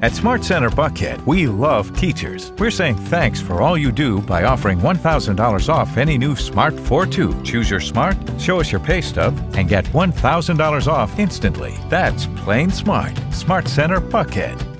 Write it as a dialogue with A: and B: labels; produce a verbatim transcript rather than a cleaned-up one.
A: At SmartCenter Buckhead, we love teachers. We're saying thanks for all you do by offering one thousand dollars off any new Smart four two. Choose your Smart, show us your pay stub, and get one thousand dollars off instantly. That's plain smart. SmartCenter Buckhead.